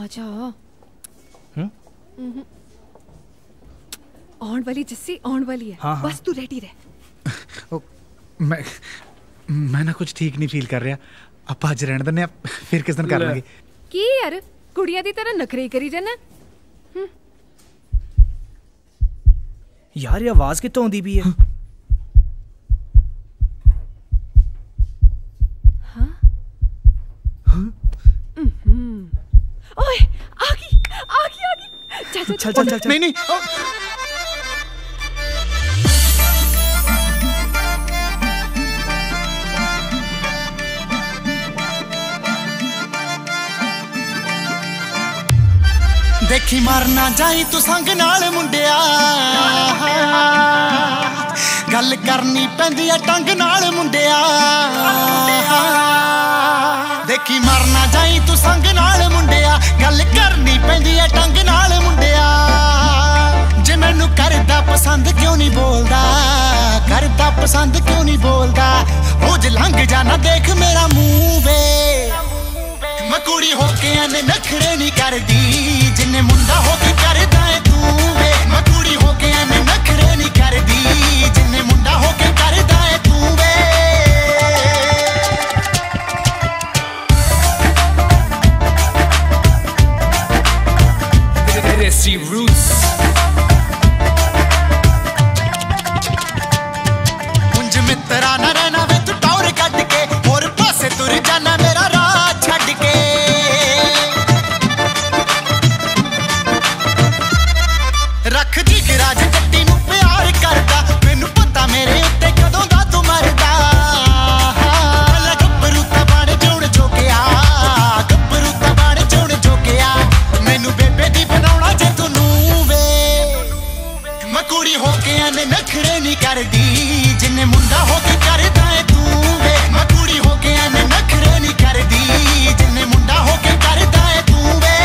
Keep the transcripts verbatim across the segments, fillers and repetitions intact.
आजा। आउण वाली जस्सी आउण वाली है। हाँ, बस तू रेडी रह। मैं मैं ना कुछ ठीक नहीं फील कर रहा। ਆਪਾਂ ਅੱਜ ਰਹਿਣ ਦਿੰਦੇ ਆ, ਫਿਰ ਕਿਸ ਦਿਨ ਕਰ ਲਾਂਗੇ। ਕੀ ਯਾਰ ਕੁੜੀਆਂ ਦੀ ਤਰ੍ਹਾਂ ਨਖਰੇ ਕਰੀ ਜਾਣਾ। ਯਾਰ ਇਹ ਆਵਾਜ਼ ਕਿੱਥੋਂ ਆਉਂਦੀ ਪਈ ਹੈ? ਹਾਂ ਓਏ ਆ ਗਈ ਆ ਗਈ ਆ ਗਈ। ਚੱਲ ਚੱਲ ਚੱਲ ਚੱਲ। ਨਹੀਂ ਨਹੀਂ देखी मरना जाई तू संग नाल मुंडिया, गल करनी पैंदी है टंग नाल मुंडिया। देखी मरना जाई तू संग नाल मुंडिया, गल करनी पैंदी है टंग नाल मुंडिया। जे मैनू करदा पसंद क्यों नहीं बोलदा, करदा पसंद क्यों नहीं बोलदा। रोज लंघ जाना देख मेरा मुंह वे, मैं कुड़ी होके एने नखरे नहीं करदी, जिन्ने मुंडा होके करदा है तू वे। मैं कुड़ी होके एने नखरे नहीं करदी, जिन्ने मुंडा होके करदा है तू वे। Desi roots कुंज मित्रा ना रहना वे तू टौर कट के, और पासे तुर जाना मेरा राह छड़ के। रख जिगरा ज जट्टी नू प्यार करदा, मैनू पता मेरे उत्ते कदों दा तू मरदा। गब्बरू तबाड़ जोड़ जोगिया, गब्बरू तबाड़ जोड़ जोगिया। मैनू बेबे दी बनाउणा जे तू नू वे, मैं कुड़ी होके एने नखरे नहीं करदी, जिन्ने मुंडा होके करदा है तू वे। मैं कुड़ी होके एने नखरे नहीं करदी, जिन्ने मुंडा होके करदा है तू वे।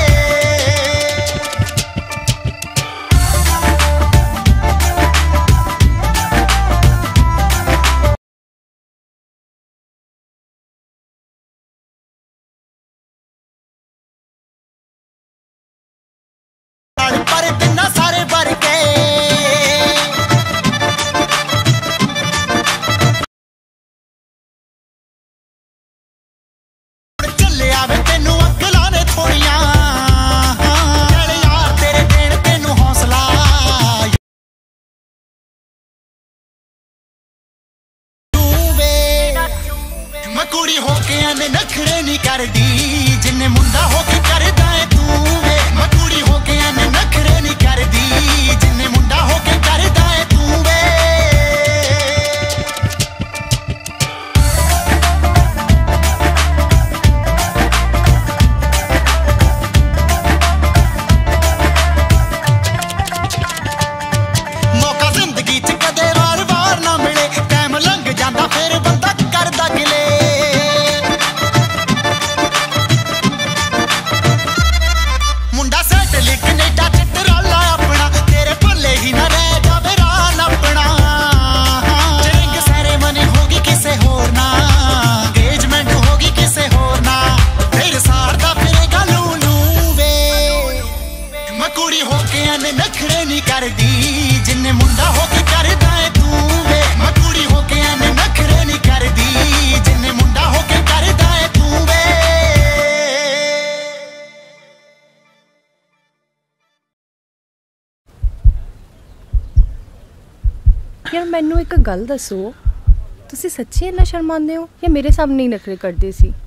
पर तिन्ना सारे भर के चले आवे तेनू अकलां ने थोड़ियां, चल यार तेरे देण तेनू हौसला। मैं कुड़ी होके एने नखरे नहीं करदी, जिन्ने मुंडा होके करदा है तू वे। मैं कुड़ी होके एने नखरे नहीं करदी, जिन्ने मुंडा होके करदा है तू वे। मौका जिंदगी च कदे वार वार ना मिले, टाइम लंघ जांदा फिर बंदा करदा गिले। मुंडा सेट लिख कनेडा च टराला अपना, तेरे भले ही ना रह जावे रान अपना। रिंग सैरेमनी होगी किसे होर ना, एंगेजमेंट होगी किसे होर ना, फिर सारदा फिरेगा लू लू वे। मैं कुड़ी होके एने नखरे नहीं करदी, जिन्ने मुंडा होके करदा है तू वे। मैं कुड़ी होके एने नखरे नहीं करदी, जिन्ने मुंडा होके करदा है तू वे। यार मैनू एक गल दसो, तुसी सच्ची इन्ना शर्मांदे हो या मेरे सामने ही नखरे करदे सी?